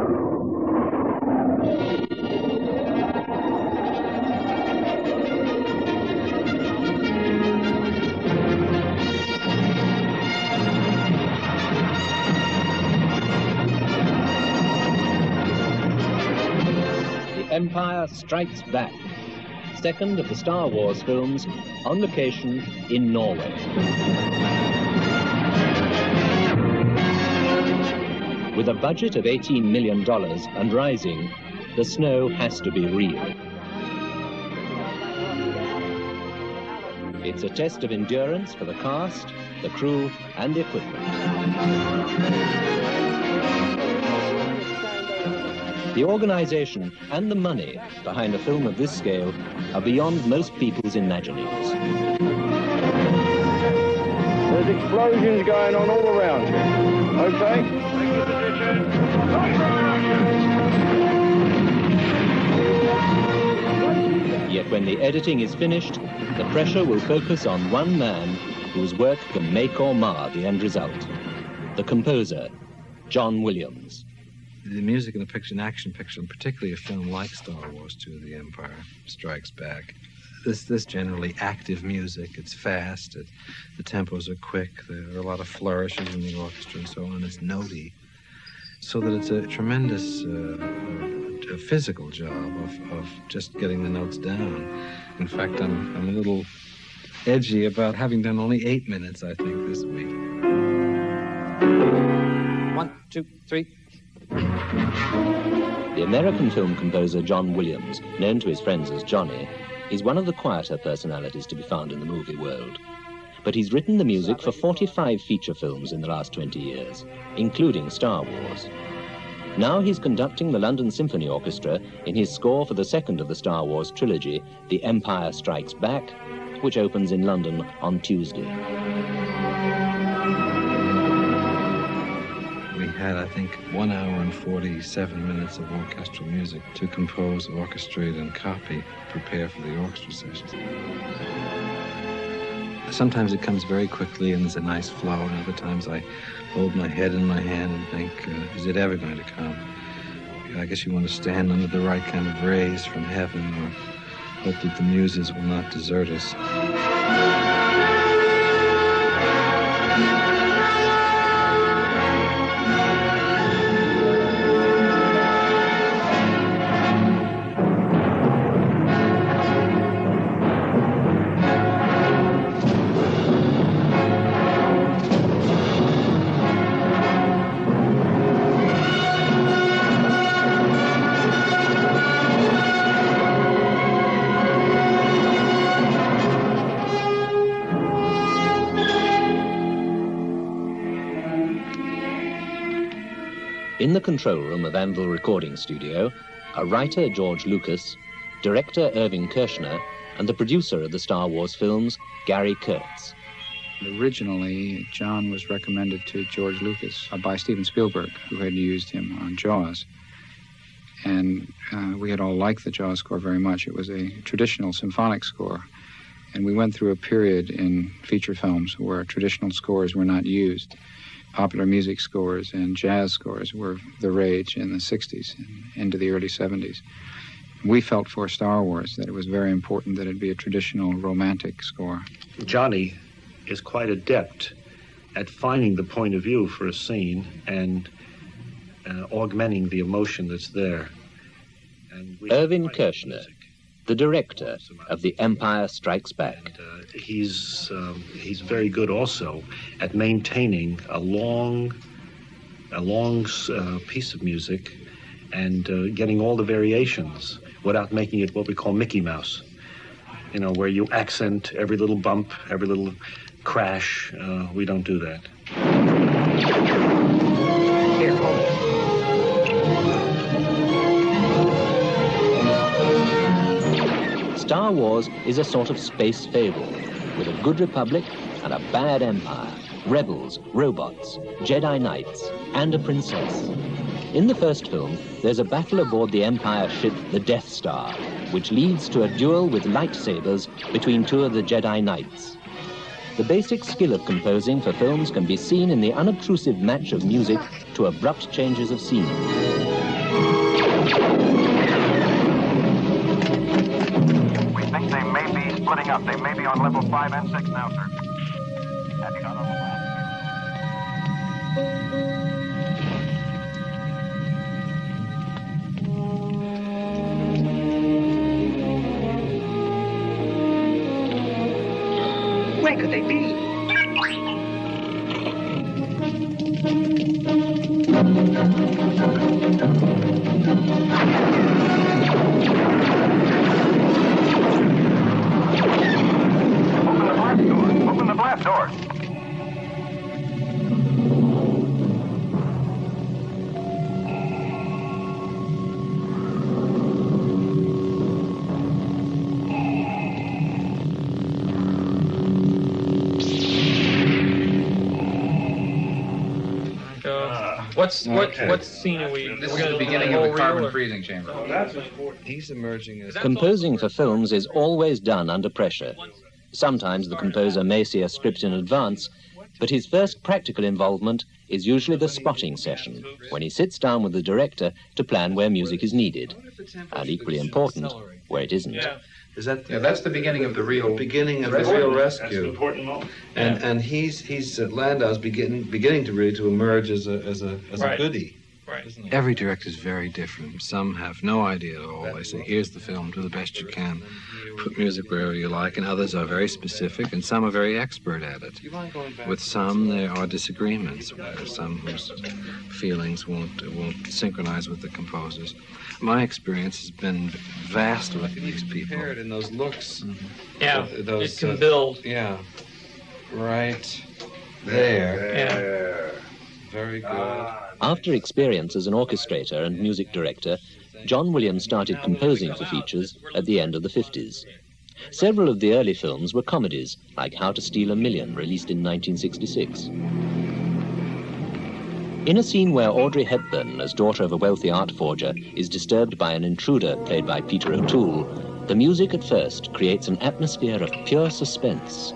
Empire Strikes Back, second of the Star Wars films, on location in Norway. With a budget of $18 million and rising, the snow has to be real. It's a test of endurance for the cast, the crew, and the equipment. The organization and the money behind a film of this scale are beyond most people's imaginings. There's explosions going on all around here. Okay? Yet when the editing is finished, the pressure will focus on one man whose work can make or mar the end result. The composer, John Williams. The music in a picture, an action picture, and particularly a film like Star Wars II: The Empire Strikes Back, this generally active music, it's fast, the tempos are quick, there are a lot of flourishes in the orchestra and so on, it's notey, so that it's a tremendous physical job of just getting the notes down. In fact, I'm a little edgy about having done only 8 minutes, I think, this week. 1, 2, 3. The American film composer John Williams, known to his friends as Johnny, is one of the quieter personalities to be found in the movie world. But he's written the music for 45 feature films in the last 20 years, including Star Wars. Now he's conducting the London Symphony Orchestra in his score for the second of the Star Wars trilogy, The Empire Strikes Back, which opens in London on Tuesday. We had, I think, 1 hour and 47 minutes of orchestral music to compose, orchestrate, and copy, prepare for the orchestra sessions. Sometimes it comes very quickly and there's a nice flow, and other times I hold my head in my hand and think, is it ever going to come? I guess you want to stand under the right kind of rays from heaven, or hope that the muses will not desert us. In the control room of Anvil Recording Studio are writer George Lucas, director Irving Kershner, and the producer of the Star Wars films, Gary Kurtz. Originally, John was recommended to George Lucas by Steven Spielberg, who had used him on Jaws. And we had all liked the Jaws score very much. It was a traditional symphonic score. And we went through a period in feature films where traditional scores were not used. Popular music scores and jazz scores were the rage in the 60s and into the early 70s. We felt for Star Wars that it was very important that it be a traditional romantic score. Johnny is quite adept at finding the point of view for a scene and augmenting the emotion that's there. Irving Kershner, the director of The Empire Strikes Back. And, he's very good also at maintaining a long piece of music and getting all the variations without making it what we call Mickey Mouse. You know, where you accent every little bump, every little crash. We don't do that. Here, hold it. Star Wars is a sort of space fable, with a good republic and a bad empire, rebels, robots, Jedi Knights, and a princess. In the first film, there's a battle aboard the Empire ship, the Death Star, which leads to a duel with lightsabers between two of the Jedi Knights. The basic skill of composing for films can be seen in the unobtrusive match of music to abrupt changes of scene. splitting up. They may be on level 5 and 6 now, sir. Heading out on the left. Where could they be? Open the blast doors. What scene are we? This is the beginning of the carbon freezing chamber. He's emerging as... Composing for films is always done under pressure. Sometimes the composer may see a script in advance, but his first practical involvement is usually the spotting session, when he sits down with the director to plan where music is needed, and equally important, where it isn't. Is that that's the beginning of the real real rescue? That's an important moment. And he's Landau's beginning to really to emerge as a goodie. Right. Every director is very different. Some have no idea at all. They say, here's the film, do the best you can, put music wherever you like, and others are very specific, and some are very expert at it. With some, there are disagreements. There are some whose feelings won't synchronize with the composers. My experience has been vast with these people. In those looks. Yeah, those, it can build. Yeah, right there. Yeah. Very good. After experience as an orchestrator and music director, John Williams started composing for features at the end of the 50s. Several of the early films were comedies, like How to Steal a Million, released in 1966. In a scene where Audrey Hepburn, as daughter of a wealthy art forger, is disturbed by an intruder played by Peter O'Toole, the music at first creates an atmosphere of pure suspense.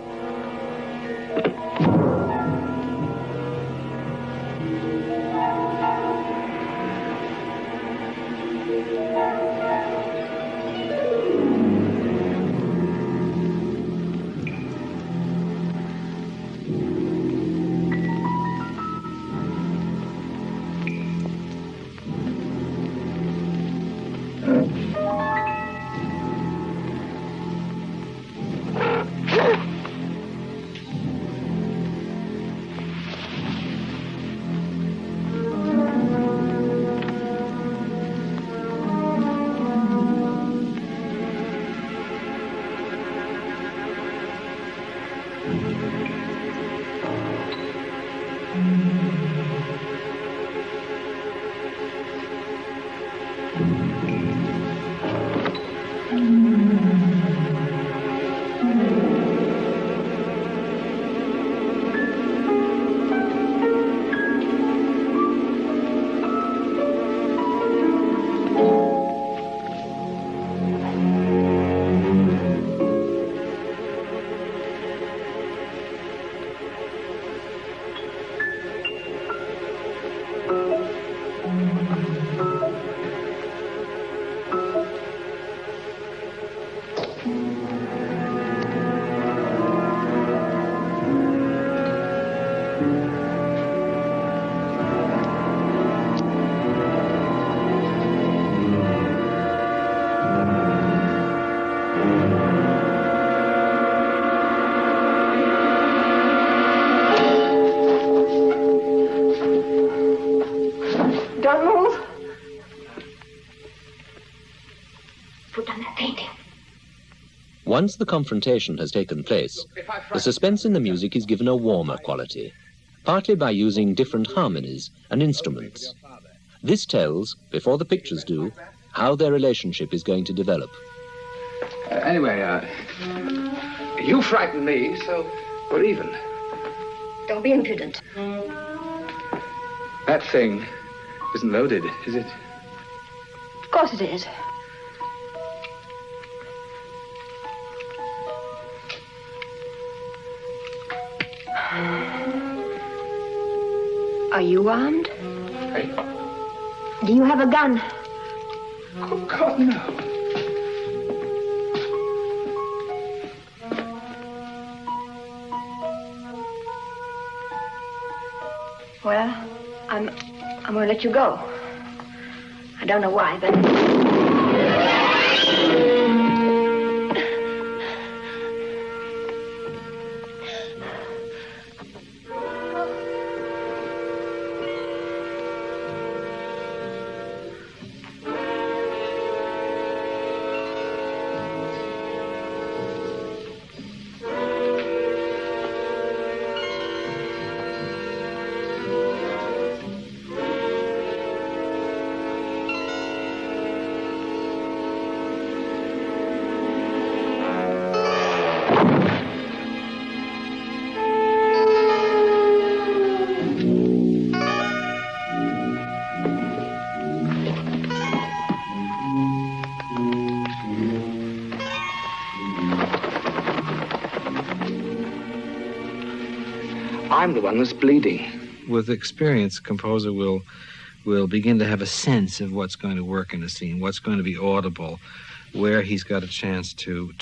Don't move. Put down that painting. Once the confrontation has taken place, the suspense in the music is given a warmer quality, partly by using different harmonies and instruments. This tells, before the pictures do, how their relationship is going to develop. Anyway, you frightened me, so we're even. Don't be impudent. That thing isn't loaded, is it? Of course it is. Are you armed? Hey? Do you have a gun? Oh, God, no. Well, I'm going to let you go. I don't know why, but... I'm the one that's bleeding. With experience, composer will begin to have a sense of what's going to work in a scene, what's going to be audible, where he's got a chance to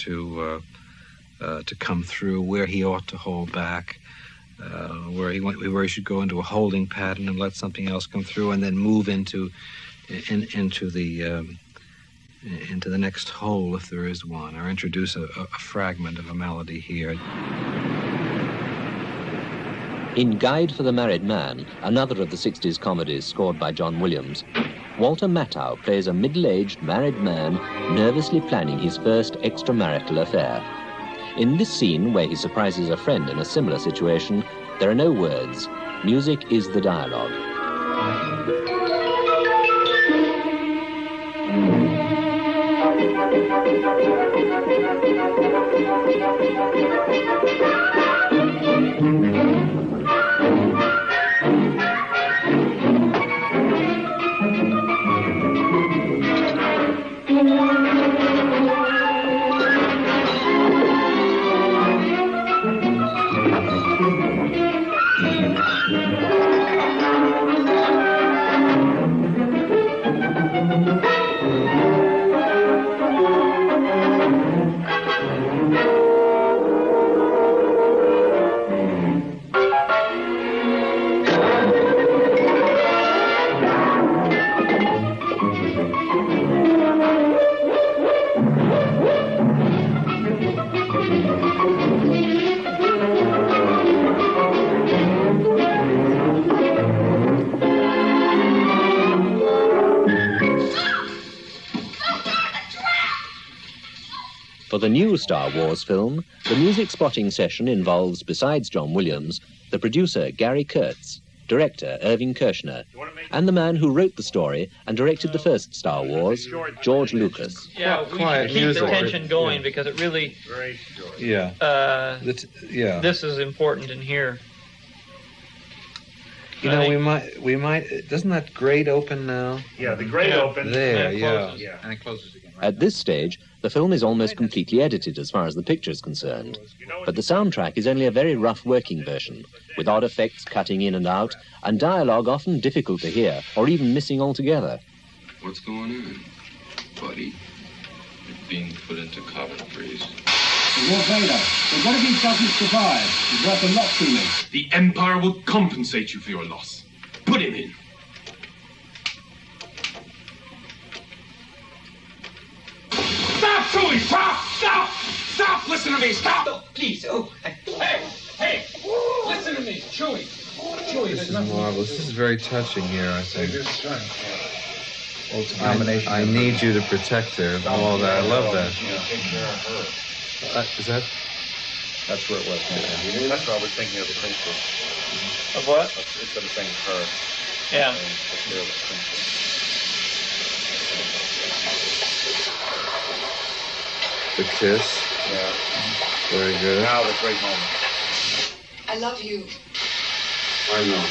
come through, where he ought to hold back, where he should go into a holding pattern and let something else come through, and then move into the next whole if there is one, or introduce a fragment of a melody here. In Guide for the Married Man, another of the 60s comedies scored by John Williams, Walter Matthau plays a middle-aged married man nervously planning his first extramarital affair. In this scene, where he surprises a friend in a similar situation, there are no words. Music is the dialogue. For the new Star Wars film, the music spotting session involves, besides John Williams, the producer Gary Kurtz, director Irving Kershner, and the man who wrote the story and directed the first Star Wars, George Lucas. Yeah, we should keep the tension going because it really... Yeah. This is important in here. You know, we might. Doesn't that grate open now? Yeah, the grate opens. There, and it closes. And it closes again. Right? At this stage, the film is almost completely edited as far as the picture is concerned. But the soundtrack is only a very rough working version, with odd effects cutting in and out, and dialogue often difficult to hear, or even missing altogether. What's going on, buddy? You're being put into carbon freeze. Lord Vader, but what if he doesn't survive? He's worth a lot to me. The Empire will compensate you for your loss. Put him in. Stop, Chewie! Stop! Stop! Stop! Listen to me! Stop! Oh, please! Oh, hey! Listen to me, Chewie! Chewie, This is marvelous. This is very touching here, I think. I need you to protect her. All that. I love that. Take care of her. Is that? That's where it was. Yeah. That's what I was thinking of the princess. Of what? Instead of saying her. Yeah. Take care of the princess. The kiss. Yeah. Very good. Now the great moment. I love you. I know.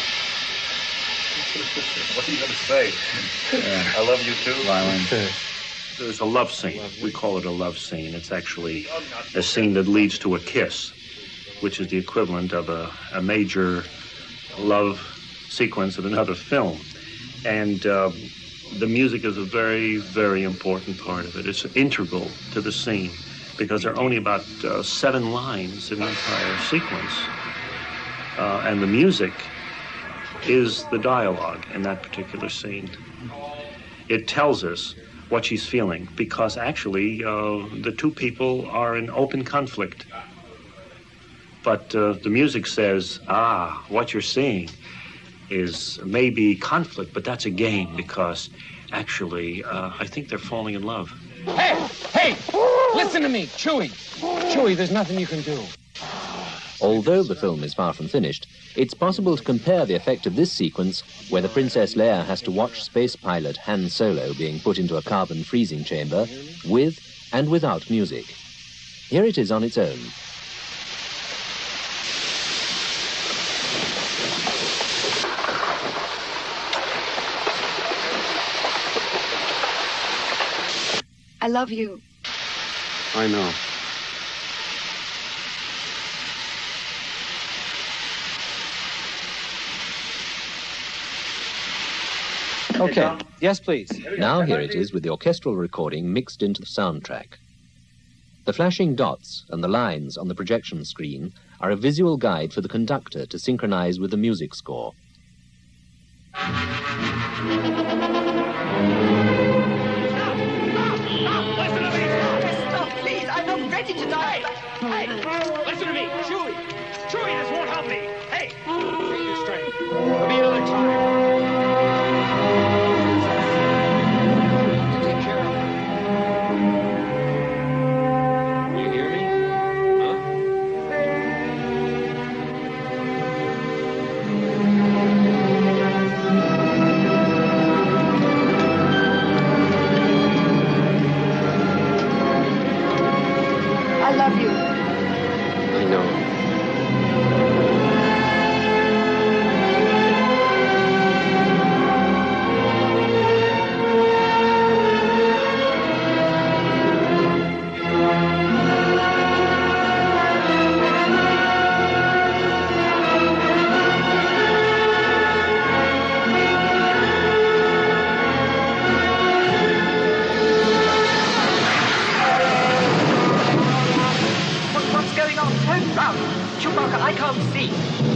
What are you going to say? Yeah. I love you too. Violin. It's a love scene. We call it a love scene. It's actually a scene that leads to a kiss, which is the equivalent of a major love sequence in another film. And the music is a very, very important part of it. It's integral to the scene because there are only about 7 lines in the entire sequence. And the music is the dialogue in that particular scene. It tells us what she's feeling, because actually the two people are in open conflict. But the music says, what you're seeing is maybe conflict, but that's a gain, because actually I think they're falling in love. Hey, listen to me, Chewie. Chewie, there's nothing you can do. Although the film is far from finished, it's possible to compare the effect of this sequence, where the Princess Leia has to watch space pilot Han Solo being put into a carbon freezing chamber, with and without music. Here it is on its own. I love you. I know. Okay. Yes, please. Now here it is with the orchestral recording mixed into the soundtrack. The flashing dots and the lines on the projection screen are a visual guide for the conductor to synchronize with the music score. Please, I'm not ready to die. Hey, listen to me, Chewie. Chewie, this won't help me. Hey, take your strength. There'll be another time. Take care of her. You hear me? I love you. I know. What's going on? Turn round. Chewbacca, I can't see.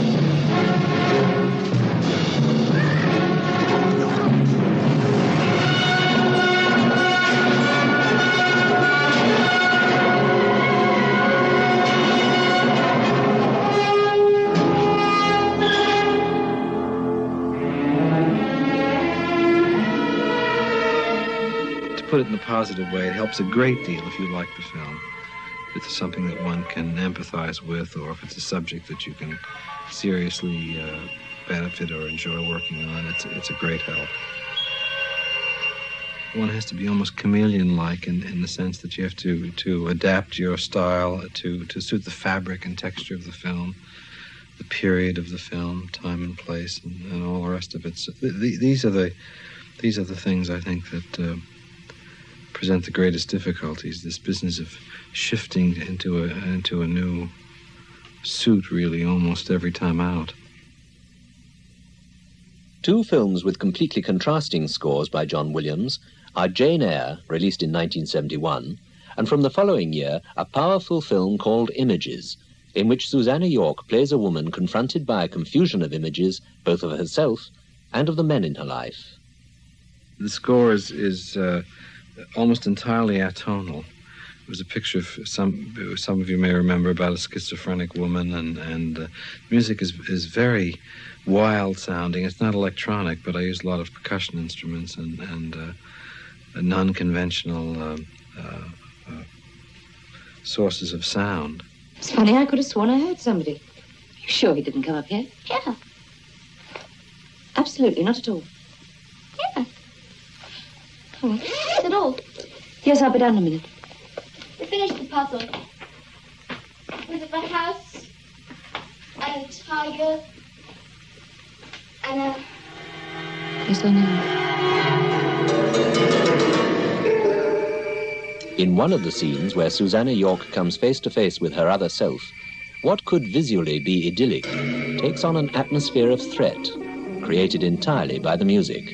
To put it in a positive way, it helps a great deal if you like the film. If it's something that one can empathize with, or if it's a subject that you can seriously benefit or enjoy working on, it's a great help. One has to be almost chameleon-like in the sense that you have to adapt your style to suit the fabric and texture of the film, the period of the film, time and place, and all the rest of it. So these are the things I think that present the greatest difficulties. This business of shifting into a new suit, really, almost every time out. Two films with completely contrasting scores by John Williams are Jane Eyre, released in 1971, and from the following year, a powerful film called Images, in which Susanna York plays a woman confronted by a confusion of images, both of herself and of the men in her life. The score is almost entirely atonal. It was a picture of some of you may remember about a schizophrenic woman, and music is very wild sounding. It's not electronic, but I used a lot of percussion instruments and non-conventional sources of sound. It's funny, I could have sworn I heard somebody. You sure he didn't come up here? Yeah. Absolutely, not at all. Yeah. Oh, is it all? Yes, I'll be down in a minute. We finished the puzzle. With a house, and a tiger, and a... Yes, I know. In one of the scenes where Susanna York comes face to face with her other self, what could visually be idyllic takes on an atmosphere of threat, created entirely by the music.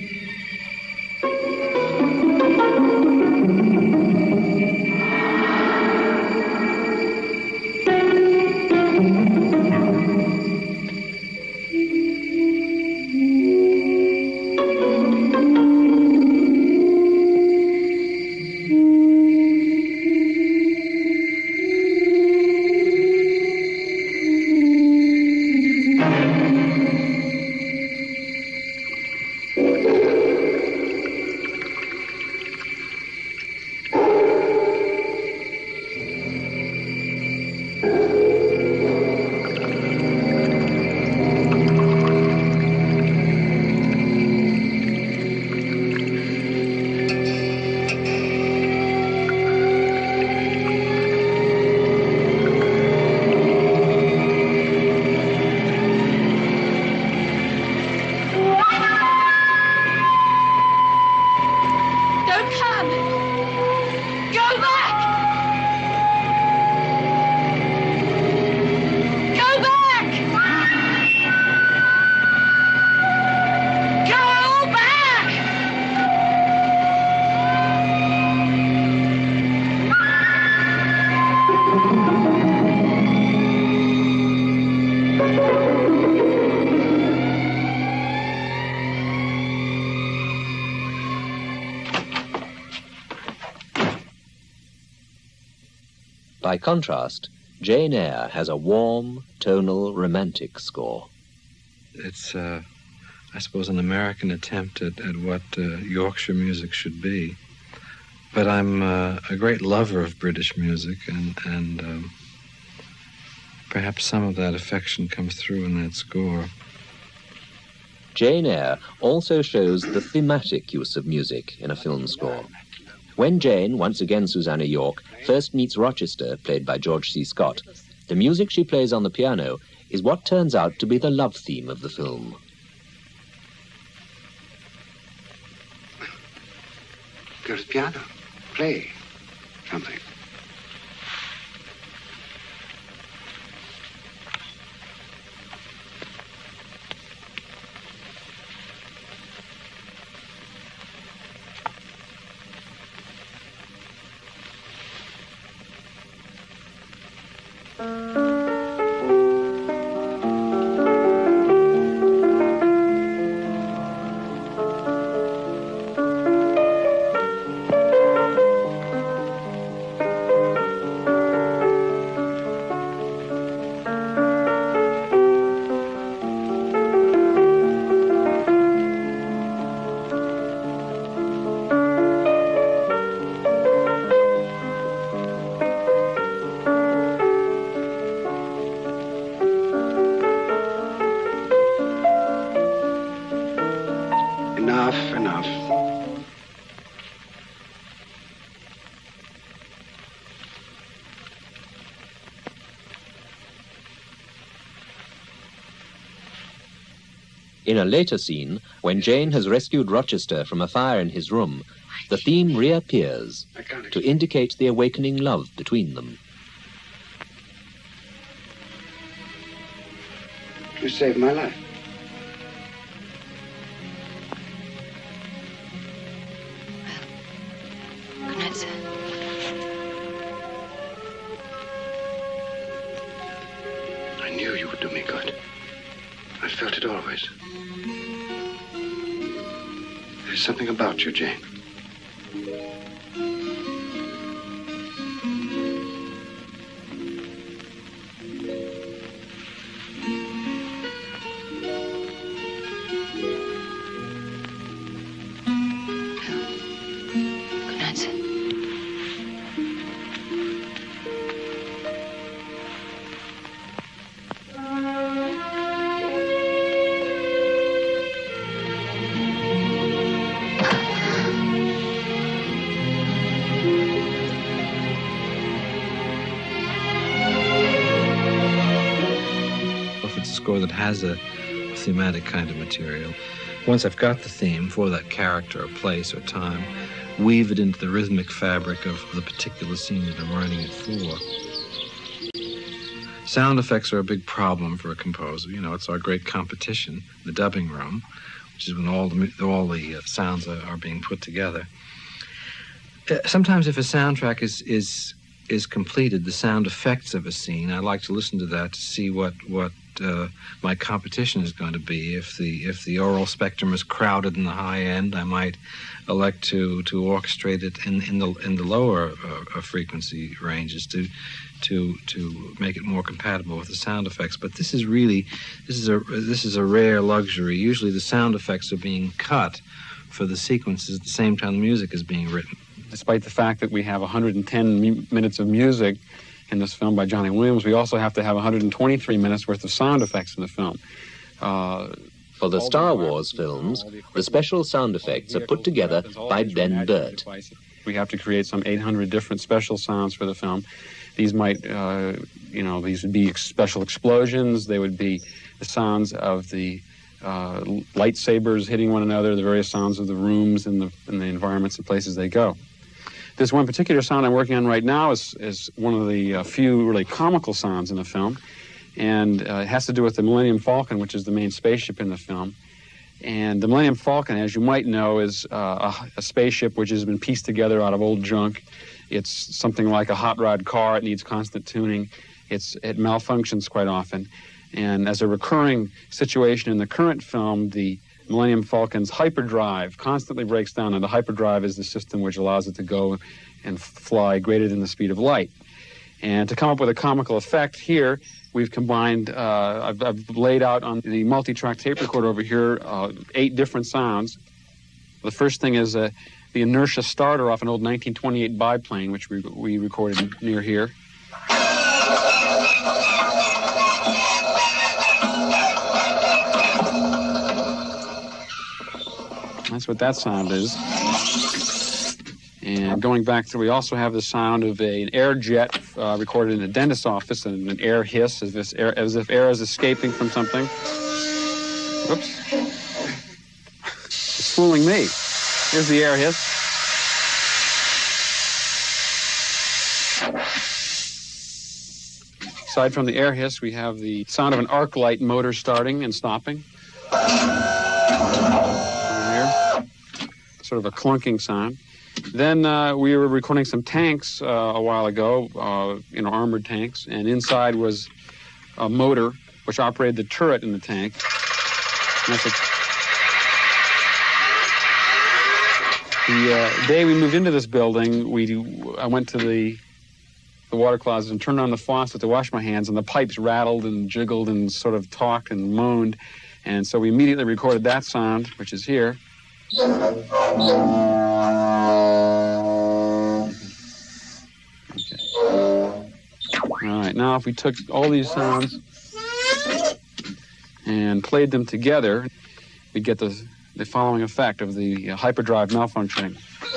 By contrast, Jane Eyre has a warm, tonal, romantic score. It's, I suppose, an American attempt at what Yorkshire music should be. But I'm a great lover of British music, and perhaps some of that affection comes through in that score. Jane Eyre also shows the thematic use of music in a film score. When Jane, once again Susanna York, first meets Rochester, played by George C. Scott, the music she plays on the piano is what turns out to be the love theme of the film. Go to the piano. Play something. In a later scene, when Jane has rescued Rochester from a fire in his room, the theme reappears to indicate the awakening love between them. You saved my life. Good night, sir. I knew you would do me good. I felt it always. There's something about you, Jane. Good night, sir. That has a thematic kind of material. Once I've got the theme for that character or place or time, weave it into the rhythmic fabric of the particular scene that I'm writing it for. Sound effects are a big problem for a composer. You know, it's our great competition, the dubbing room, which is when all the sounds are being put together. Sometimes if a soundtrack is completed, the sound effects of a scene, I like to listen to that to see what my competition is going to be. If the aural spectrum is crowded in the high end, I might elect to orchestrate it in the lower frequency ranges to make it more compatible with the sound effects. But this is a rare luxury. Usually the sound effects are being cut for the sequences at the same time the music is being written. Despite the fact that we have 110 minutes of music in this film by Johnny Williams, we also have to have 123 minutes worth of sound effects in the film. For the Star Wars films, the special sound effects are put together by Ben Burt. We have to create some 800 different special sounds for the film. These might, these would be special explosions. They would be the sounds of the lightsabers hitting one another, the various sounds of the rooms and the environments and places they go. This one particular sound I'm working on right now is one of the few really comical sounds in the film, and it has to do with the Millennium Falcon, which is the main spaceship in the film. And the Millennium Falcon, as you might know, is a spaceship which has been pieced together out of old junk. It's something like a hot rod car. It needs constant tuning. It malfunctions quite often. And as a recurring situation in the current film, the Millennium Falcon's hyperdrive constantly breaks down, and the hyperdrive is the system which allows it to go and fly greater than the speed of light. And to come up with a comical effect here, we've combined, I've laid out on the multi-track tape recorder over here 8 different sounds. The first thing is the inertia starter off an old 1928 biplane, which we recorded near here. That's what that sound is. And going back through, we also have the sound of an air jet recorded in a dentist's office, and an air hiss as if air is escaping from something. Whoops. It's fooling me. Here's the air hiss. Aside from the air hiss, we have the sound of an arc light motor starting and stopping. Here. Sort of a clunking sound. Then we were recording some tanks a while ago, armored tanks, and inside was a motor which operated the turret in the tank. And that's the day we moved into this building, I went to the water closet and turned on the faucet to wash my hands, and the pipes rattled and jiggled and sort of talked and moaned. And so we immediately recorded that sound, which is here. Okay. All right, now if we took all these sounds and played them together, we'd get the following effect of the hyperdrive malfunctioning.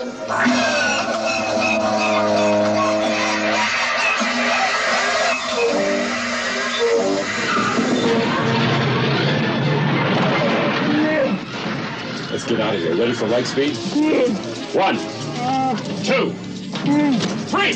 Let's get out of here. Ready for light speed? 1, 2, 3.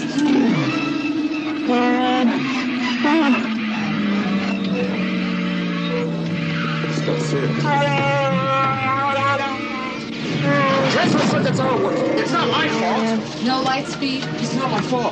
Transfer circuits aren't working. It's not my fault. No light speed? It's not my fault.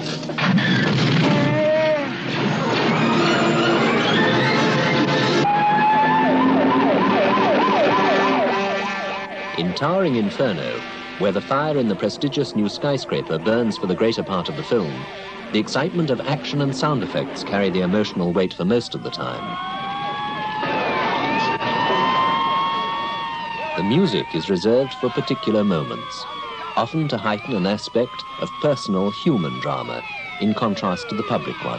In towering Inferno, where the fire in the prestigious new skyscraper burns for the greater part of the film, the excitement of action and sound effects carry the emotional weight for most of the time. The music is reserved for particular moments, often to heighten an aspect of personal human drama, in contrast to the public one.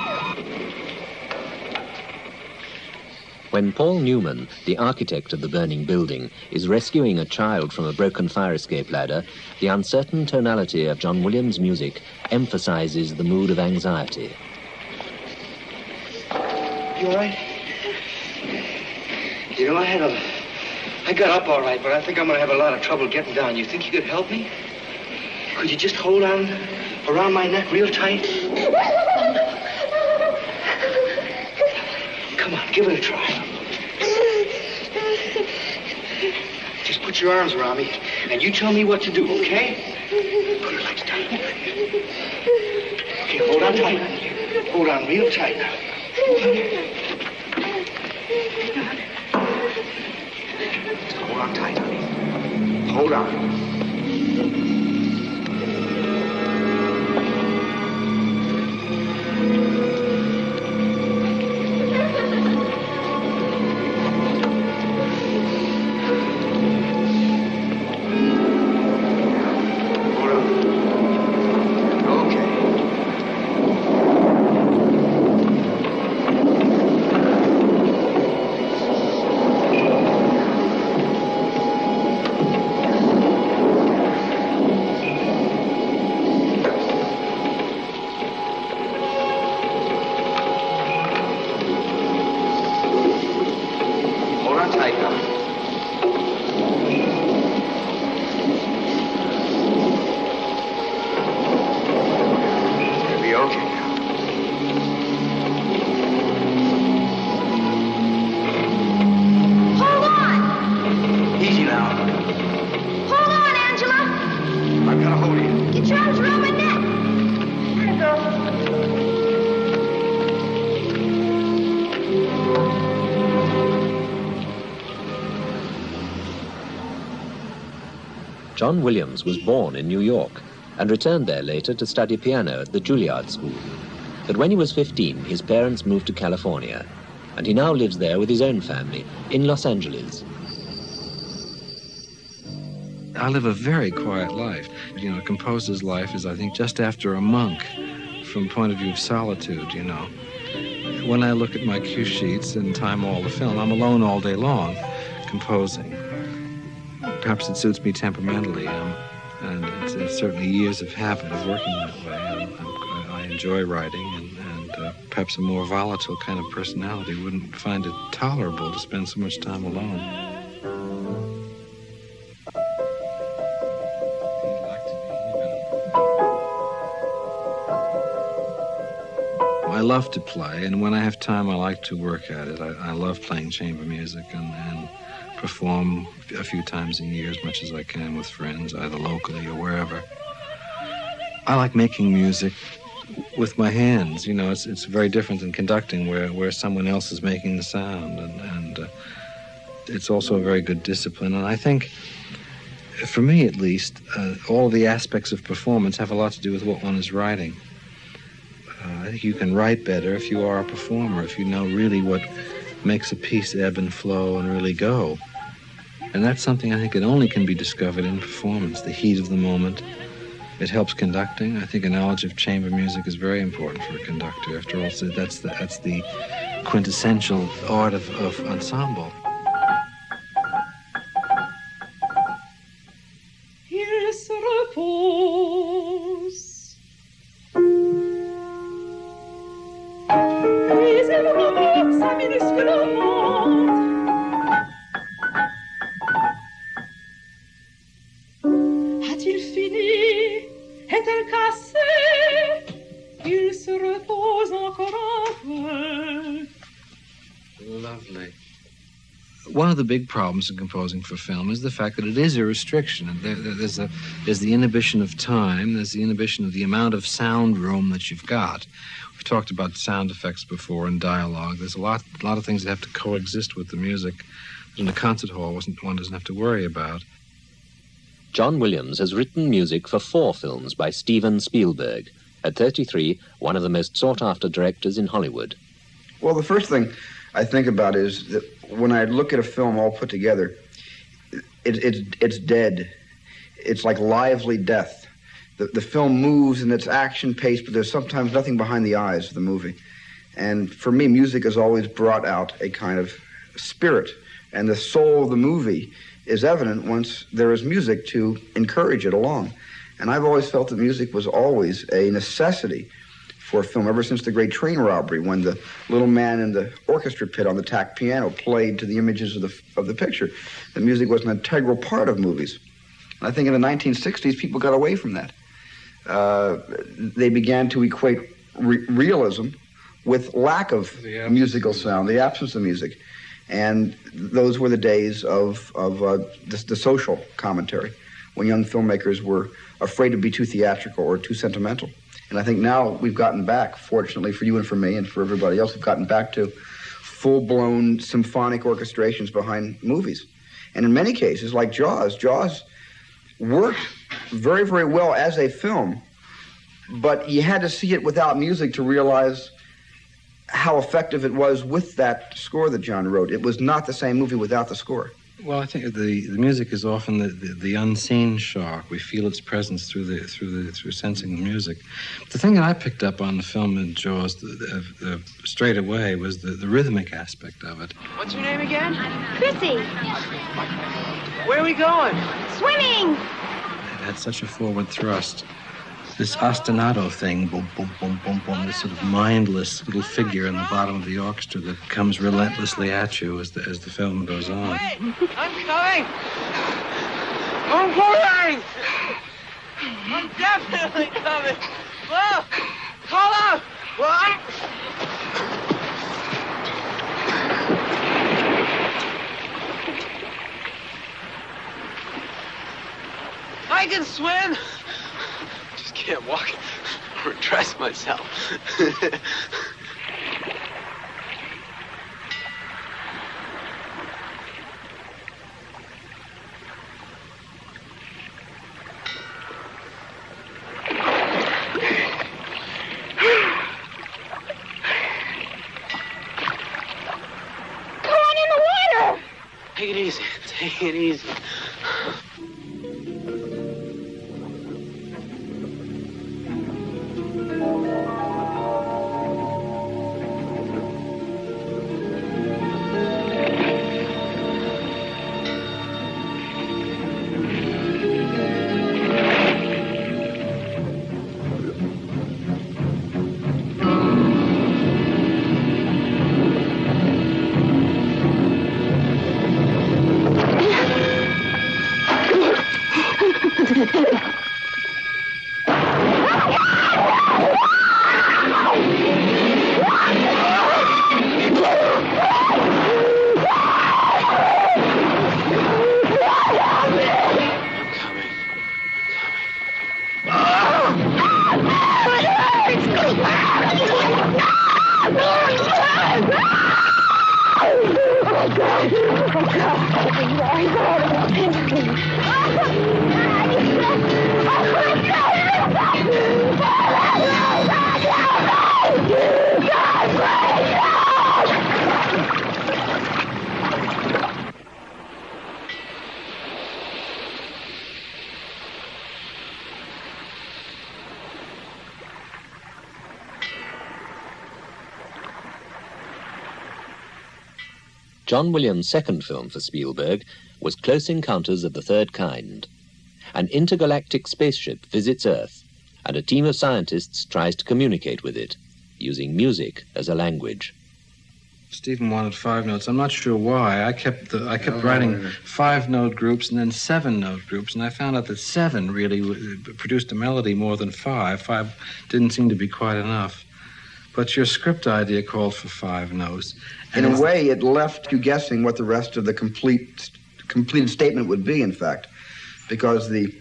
When Paul Newman, the architect of the burning building, is rescuing a child from a broken fire escape ladder, the uncertain tonality of John Williams' music emphasizes the mood of anxiety. You all right? You know, I got up all right, but I think I'm going to have a lot of trouble getting down. You think you could help me? Could you just hold on around my neck real tight? Come on, give it a try. Just put your arms around me, and you tell me what to do, okay? Put your legs down. Okay, hold on tight. Hold on real tight now. Just hold on tight, honey. Hold on. John Williams was born in New York and returned there later to study piano at the Juilliard School. But when he was 15, his parents moved to California, and he now lives there with his own family in Los Angeles. I live a very quiet life. You know, a composer's life is, I think, just after a monk from the point of view of solitude, you know. When I look at my cue sheets and time all the film, I'm alone all day long composing. Perhaps it suits me temperamentally, and it's certainly years of habit of working that way. I enjoy writing, and perhaps a more volatile kind of personality wouldn't find it tolerable to spend so much time alone. I love to play, and when I have time, I like to work at it. I love playing chamber music and perform a few times a year as much as I can with friends, either locally or wherever. I like making music with my hands. You know, it's very different than conducting, where someone else is making the sound, and it's also a very good discipline. And I think, for me at least, all the aspects of performance have a lot to do with what one is writing. I think you can write better if you are a performer, if you know really what makes a piece ebb and flow and really go. And that's something I think it only can be discovered in performance, the heat of the moment. It helps conducting. I think a knowledge of chamber music is very important for a conductor. After all, so that's the quintessential art of ensemble. Il se repose. Puis il remonte sa minuscule montre. A-t-il fini? Est-elle cassée? Il se repose encore un peu. Lovely. One of the big problems in composing for film is the fact that it is a restriction. There's the inhibition of time, there's the inhibition of the amount of sound room that you've got. We've talked about sound effects before and dialogue. There's a lot of things that have to coexist with the music that in a concert hall one doesn't have to worry about. John Williams has written music for 4 films by Steven Spielberg. At 33, one of the most sought-after directors in Hollywood. Well, the first thing I think about is that when I look at a film all put together, it's dead. It's like lively death. The film moves and it's action-paced, but there's sometimes nothing behind the eyes of the movie. And for me, music has always brought out a kind of spirit, and the soul of the movie is evident once there is music to encourage it along. And I've always felt that music was always a necessity for a film, ever since The Great Train Robbery, when the little man in the orchestra pit on the tack piano played to the images of the picture. The music was an integral part of movies. And I think in the 1960s, people got away from that. They began to equate realism with lack of musical sound, the absence of music. And those were the days of the social commentary, when young filmmakers were afraid to be too theatrical or too sentimental. And I think now we've gotten back, fortunately for you and for me and for everybody else, we've gotten back to full-blown symphonic orchestrations behind movies. And in many cases, like Jaws worked very, very well as a film, but you had to see it without music to realize how effective it was with that score that John wrote. It was not the same movie without the score. Well, I think the music is often the unseen shock. We feel its presence through sensing the music. The thing that I picked up on the film in Jaws straight away was the rhythmic aspect of it. What's your name again? Chrissy. Where are we going? Swimming. It had such a forward thrust. This ostinato thing, boom, boom, boom, boom, boom, this sort of mindless little figure in the bottom of the orchestra that comes relentlessly at you as the film goes on. Wait, I'm coming! I'm coming! I'm definitely coming! Whoa! Call out! What? I can swim! Can't walk or dress myself. Take it easy. Take it easy. John Williams' second film for Spielberg was Close Encounters of the Third Kind. An intergalactic spaceship visits Earth, and a team of scientists tries to communicate with it, using music as a language. Stephen wanted 5 notes. I'm not sure why. I kept writing 5-note groups and then 7-note groups, and I found out that 7 really produced a melody more than 5. 5 didn't seem to be quite enough. But your script idea called for 5 notes. In a way, it left you guessing what the rest of the completed statement would be, in fact, because the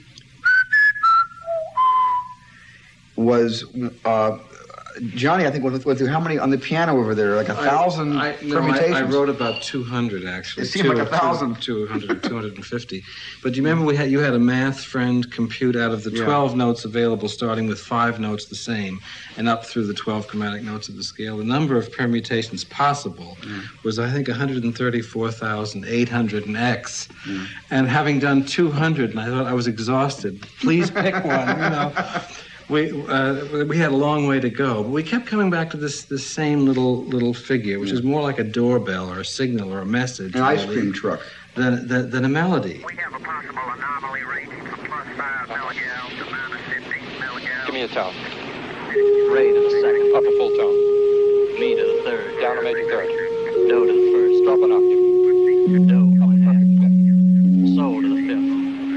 was Johnny, I think, went through how many on the piano over there? Like 1,000 permutations? I wrote about 200, actually. It seemed like 1,000. 200, 250. But you remember you had a math friend compute out of the 12 notes available, starting with 5 notes the same, and up through the 12 chromatic notes of the scale. The number of permutations possible was, I think, 134,800 and X. And having done 200, and I thought I was exhausted. Please pick one, you know. We had a long way to go, but we kept coming back to this same little figure, which is more like a doorbell or a signal or a message. An ice cream truck. Than a melody. We have a possible anomaly ranging from +5 milligauss to -15 milligauss. Give me a tone. Re to the second. Upper full tone. Mi to the third. Down to major third. Do to the first. Drop an octave. Do. Up and perfect fifth. Sol to the fifth.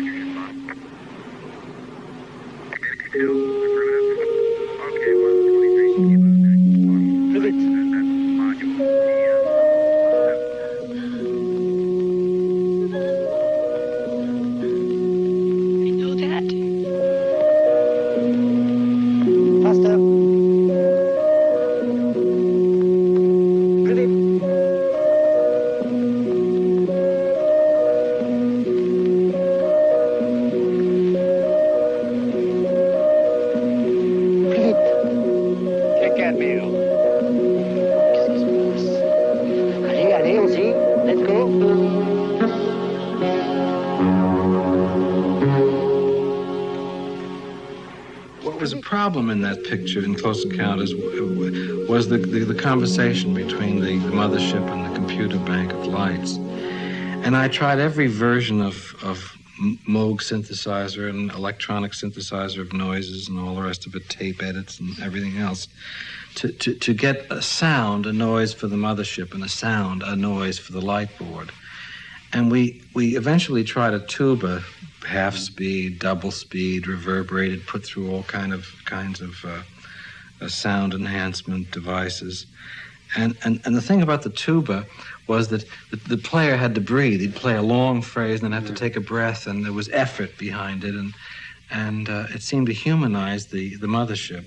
Problem in that picture, in Close Encounters, was the conversation between the mothership and the computer bank of lights. And I tried every version of Moog synthesizer and electronic synthesizer of noises and all the rest of it, tape edits and everything else, to get a sound, a noise for the mothership, and a sound, a noise for the light board. And we eventually tried a tuba, half speed, double speed, reverberated, put through all kinds of sound enhancement devices. And the thing about the tuba was that the player had to breathe. He'd play a long phrase and then have to take a breath, and there was effort behind it, and it seemed to humanize the mothership.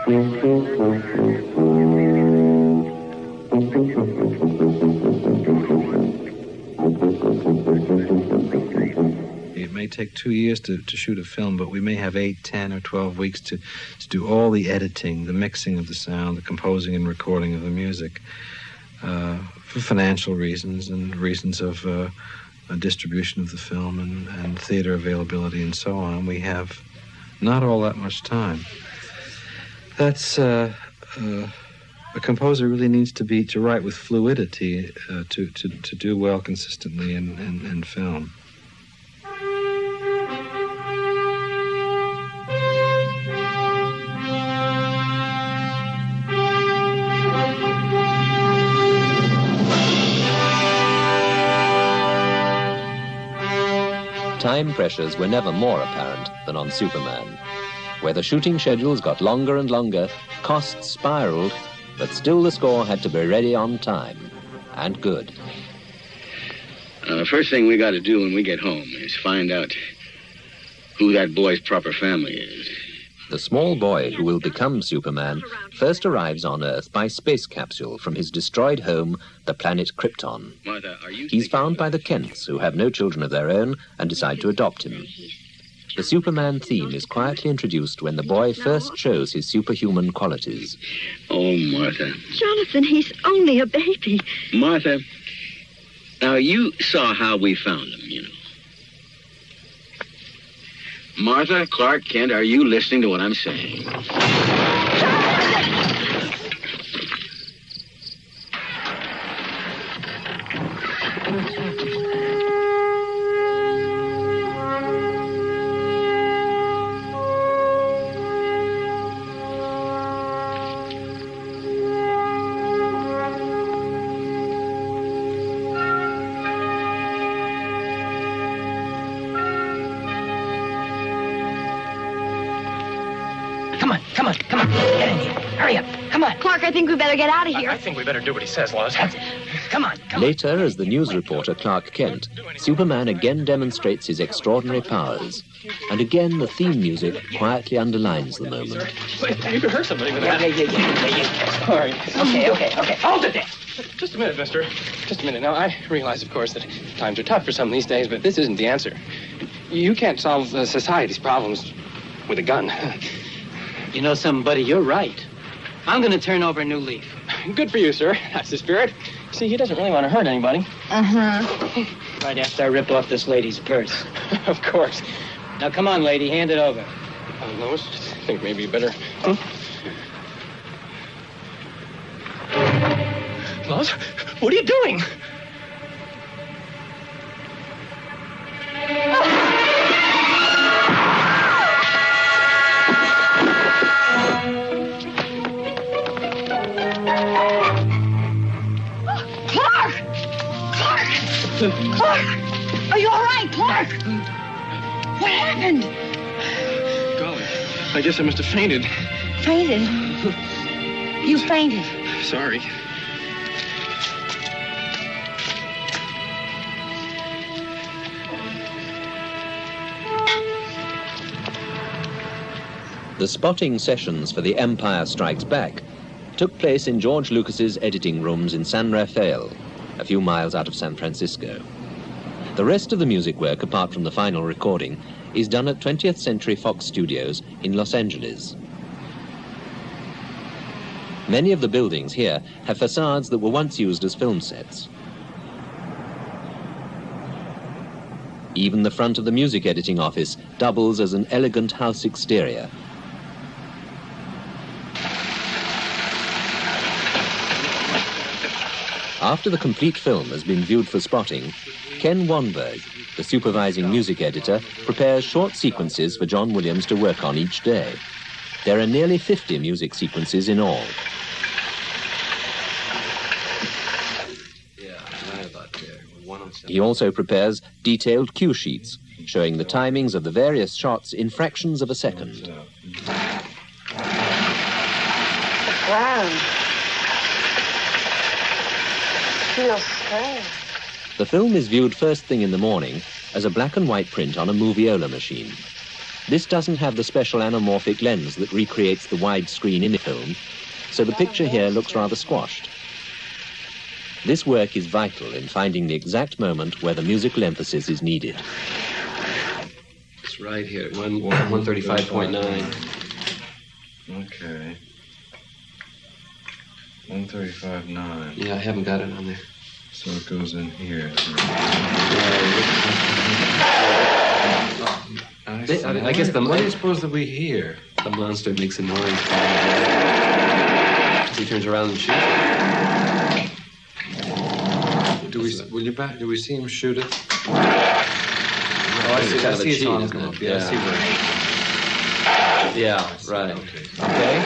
It may take 2 years to shoot a film, but we may have 8, 10, or 12 weeks to do all the editing, the mixing of the sound, the composing and recording of the music, for financial reasons and reasons of a distribution of the film and theater availability and so on. We have not all that much time. That's a composer really needs to write with fluidity to do well consistently in film. Time pressures were never more apparent than on Superman, where the shooting schedules got longer and longer, costs spiraled, but still the score had to be ready on time, and good. The first thing we got to do when we get home is find out who that boy's proper family is. The small boy who will become Superman first arrives on Earth by space capsule from his destroyed home, the planet Krypton. Martha, are you... He's found by the Kents, who have no children of their own and decide to adopt him. The Superman theme is quietly introduced when the boy first shows his superhuman qualities. Oh, Martha. Jonathan, he's only a baby. Martha, now you saw how we found him, you know. Martha, Clark Kent, are you listening to what I'm saying? Come on. Get in here. Hurry up. Come on. Clark, I think we better get out of here. I think we better do what he says, Lois. Come on. Later, as the news reporter Clark Kent, Superman again demonstrates his extraordinary powers. And again, the theme music quietly underlines the moment. You can hurt somebody with that. Yeah. Sorry. Okay. Hold it there. Just a minute, mister. Just a minute. Now, I realize, of course, that times are tough for some these days, but this isn't the answer. You can't solve society's problems with a gun. You know something, buddy? You're right. I'm going to turn over a new leaf. Good for you, sir. That's the spirit. See, he doesn't really want to hurt anybody. Uh-huh. Right after I rip off this lady's purse. Of course. Now, come on, lady. Hand it over. Lois, I think maybe you better... Lois, what are you doing? Clark! Are you all right, Clark? What happened? Golly, I guess I must have fainted. Fainted? You fainted? Sorry. The spotting sessions for The Empire Strikes Back took place in George Lucas's editing rooms in San Rafael, a few miles out of San Francisco. The rest of the music work, apart from the final recording, is done at 20th Century Fox Studios in Los Angeles. Many of the buildings here have facades that were once used as film sets. Even the front of the music editing office doubles as an elegant house exterior. After the complete film has been viewed for spotting, Ken Wanberg, the supervising music editor, prepares short sequences for John Williams to work on each day. There are nearly 50 music sequences in all. He also prepares detailed cue sheets, showing the timings of the various shots in fractions of a second. Wow. Feels strange. The film is viewed first thing in the morning as a black and white print on a moviola machine. This doesn't have the special anamorphic lens that recreates the widescreen image film, so the picture here looks rather squashed. This work is vital in finding the exact moment where the musical emphasis is needed. It's right here, 135.9. Okay. 135.9. Yeah, I haven't got it on there. So it goes in here. I guess the... What do you suppose that we hear? The monster makes a noise. He turns around and shoots. Do we see him shoot it? Oh, I see. I see it's on his nose. Yeah, I see where. Yeah, right. Okay.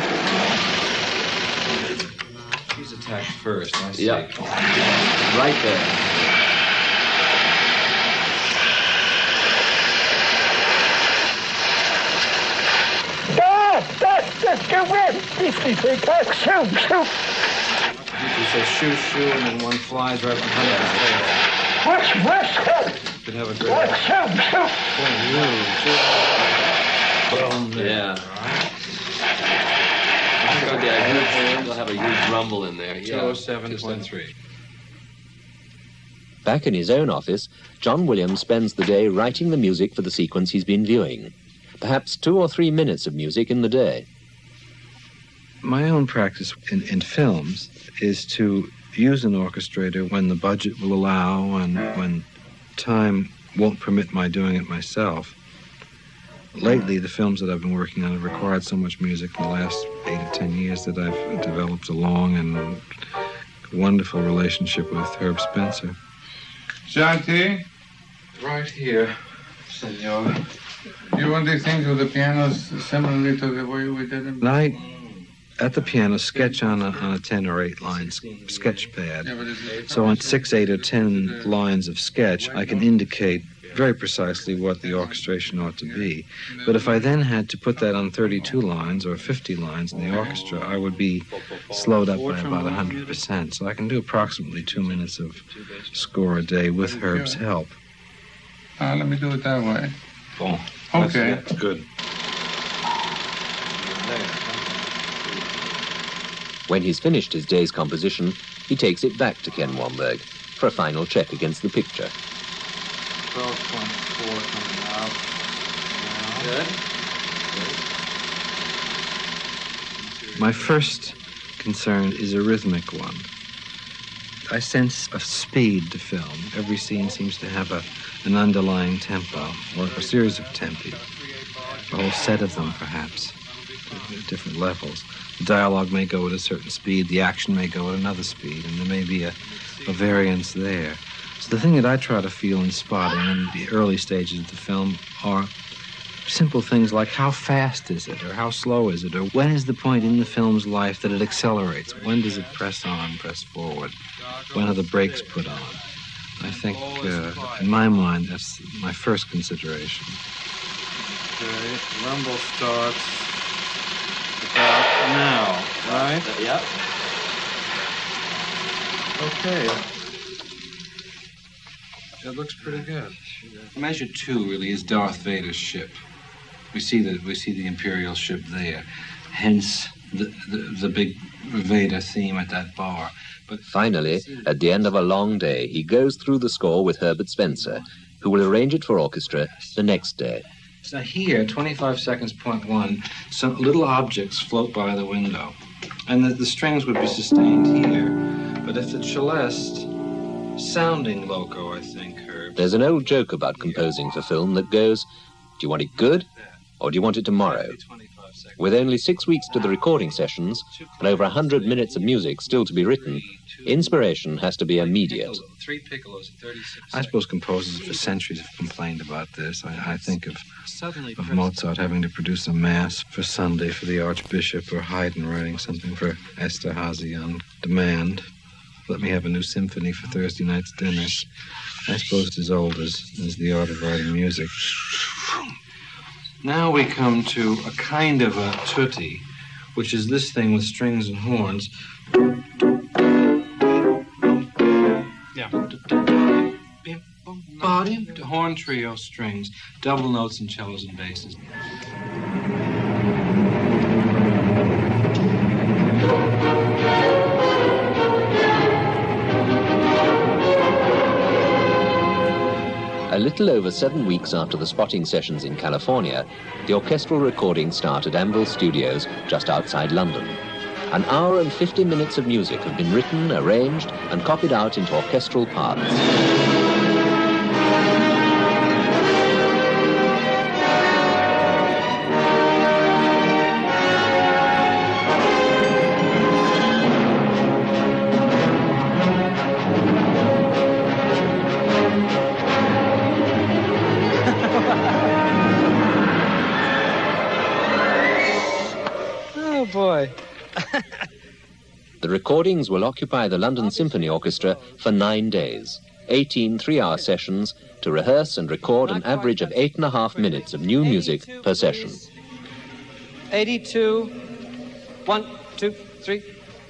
He's attacked first. I see. Yep. Right there. Get rid! Shoot! You say shoot, and then one flies right behind his face. Watch! Could have a great... Shoot! Yeah. They'll have a huge rumble in there. 207.3. Back in his own office, John Williams spends the day writing the music for the sequence he's been viewing. Perhaps 2 or 3 minutes of music in the day. My own practice in films is to use an orchestrator when the budget will allow and when time won't permit my doing it myself. Lately, the films that I've been working on have required so much music in the last 8 or 10 years that I've developed a long and wonderful relationship with Herb Spencer. Shanti? Right here, senor. You want these things with the pianos similarly to the way we did them? I, at the piano, sketch on a 10 or 8 line sketch pad. So on 6, 8, or 10 lines of sketch, I can indicate very precisely what the orchestration ought to be. But if I then had to put that on 32 lines or 50 lines in the orchestra, I would be slowed up by about 100%. So I can do approximately 2 minutes of score a day with Herb's help. Let me do it that way. Bon. Okay. That's good. When he's finished his day's composition, he takes it back to Ken Womberg for a final check against the picture. 12.4 coming out. Good. My first concern is a rhythmic one. I sense a speed to film. Every scene seems to have an underlying tempo, or a series of tempi, a whole set of them, perhaps, at different levels. The dialogue may go at a certain speed, the action may go at another speed, and there may be a variance there. So the thing that I try to feel in spotting in the early stages of the film are simple things like how fast is it, or how slow is it, or when is the point in the film's life that it accelerates? When does it press on, press forward? When are the brakes put on? I think, in my mind, that's my first consideration. Okay, rumble starts about now, right? Yep. Okay. That looks pretty good. Measure 2 really is Darth Vader's ship. We see the Imperial ship there. Hence the big Vader theme at that bar. But finally, at the end of a long day, he goes through the score with Herbert Spencer, who will arrange it for orchestra the next day. So here, 25 seconds, point 1, some little objects float by the window. And the strings would be sustained here. But if it's celeste, sounding loco, I think, Herb. There's an old joke about composing for film that goes, do you want it good, or do you want it tomorrow? With only 6 weeks to the recording sessions, and over 100 minutes of music still to be written, inspiration has to be immediate. I suppose composers for centuries have complained about this. I think of Mozart having to produce a mass for Sunday for the Archbishop, or Haydn writing something for Esterhazy on demand. Let me have a new symphony for Thursday night's dinner. I suppose it's as old as the art of writing music. Now we come to a kind of a tutti, which is this thing with strings and horns. Yeah. Horn trio strings, double notes and cellos and basses. little over 7 weeks after the spotting sessions in California, the orchestral recordings start at Anvil Studios just outside London. An hour and 50 minutes of music have been written, arranged, and copied out into orchestral parts. Oh, boy. The recordings will occupy the London Symphony Orchestra for 9 days, 18 3-hour sessions to rehearse and record an average of 8.5 minutes of new music per session. 82. 1, 2, 3.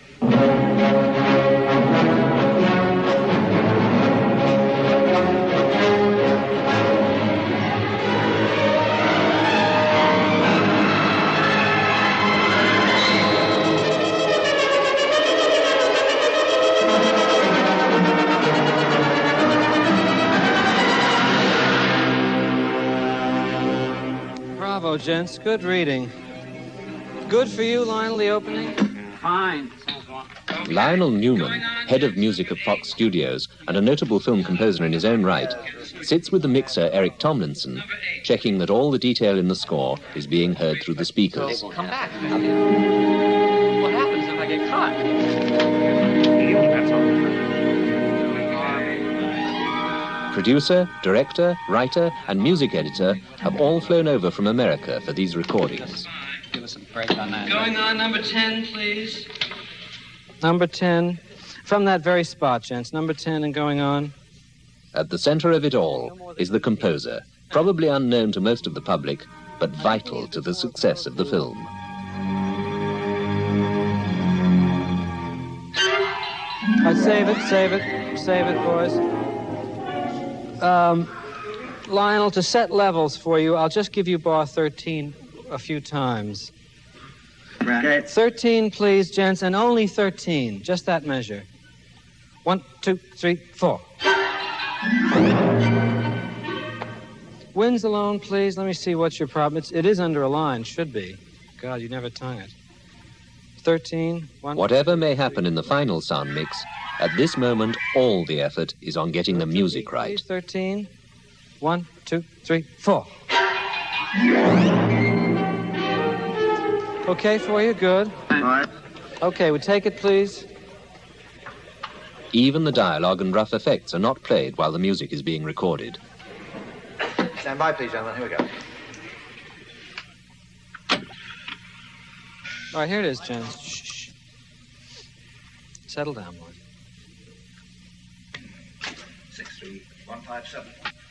Bravo, gents. Good reading. Good for you, Lionel, the opening? Fine. Lionel Newman, head of music at Fox Studios and a notable film composer in his own right, sits with the mixer Eric Tomlinson, checking that all the detail in the score is being heard through the speakers. Come back. What happens if I get caught? That's all. Producer, director, writer, and music editor have all flown over from America for these recordings. Give us a break on that. Going on number 10, please. Number 10. From that very spot, gents. Number 10 and going on. At the center of it all is the composer, probably unknown to most of the public, but vital to the success of the film. Save it, boys. Lionel, to set levels for you, I'll just give you bar 13 a few times. Okay. 13, please, gents, and only 13. Just that measure. 1, 2, 3, 4. Winds alone, please. Let me see what's your problem. It is under a line, should be. God, you never tongue it. 13, 1. Whatever may happen in the final sound mix, at this moment, all the effort is on getting the music right. 13, 1, 2, 3, 4. Okay for you? Good. All right. Okay, we take it, please. Even the dialogue and rough effects are not played while the music is being recorded. Stand by, please, gentlemen. Here we go. All right, here it is, gents. Shh. Settle down, boys. 63157.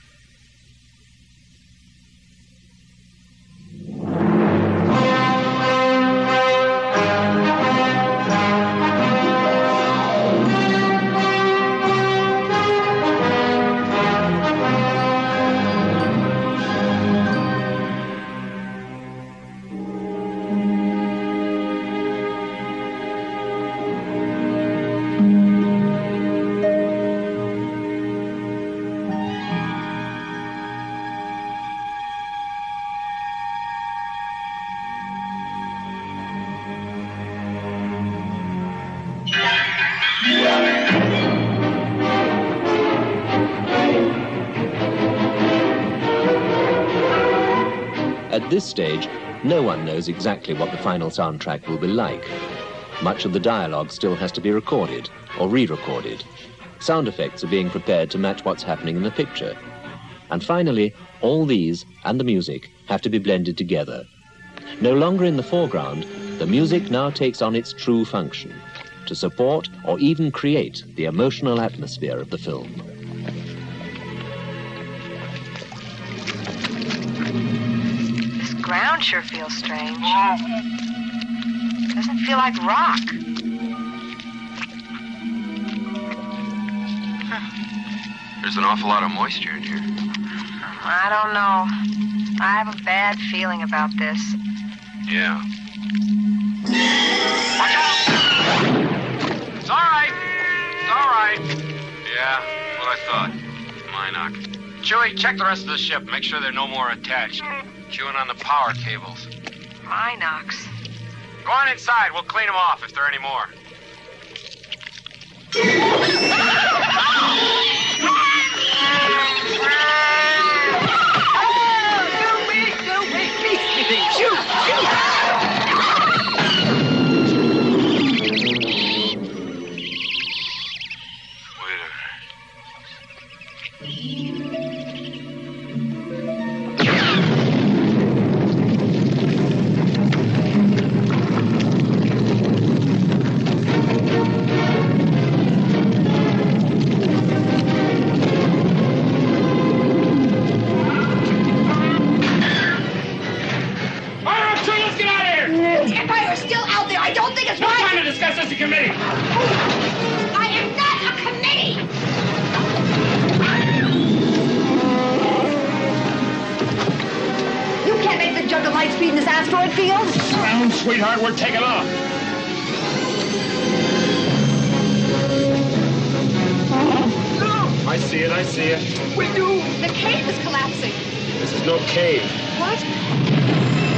At this stage, no one knows exactly what the final soundtrack will be like. Much of the dialogue still has to be recorded or re-recorded. Sound effects are being prepared to match what's happening in the picture. And finally, all these and the music have to be blended together. No longer in the foreground, the music now takes on its true function, to support or even create the emotional atmosphere of the film. This ground sure feels strange. Doesn't feel like rock. There's an awful lot of moisture in here. I don't know. I have a bad feeling about this. Yeah. It's all right. It's all right. Yeah, what I thought. My knock. Chewie, check the rest of the ship. Make sure there are no more attached. Chewing on the power cables. Minox. Go on inside. We'll clean them off if there are any more. No, wait, please, shoot! Committee! I am not a committee! You can't make the jug of light speed in this asteroid field. Ground, sweetheart, we're taking off. No! I see it, I see it. We do. The cave is collapsing. This is no cave. What?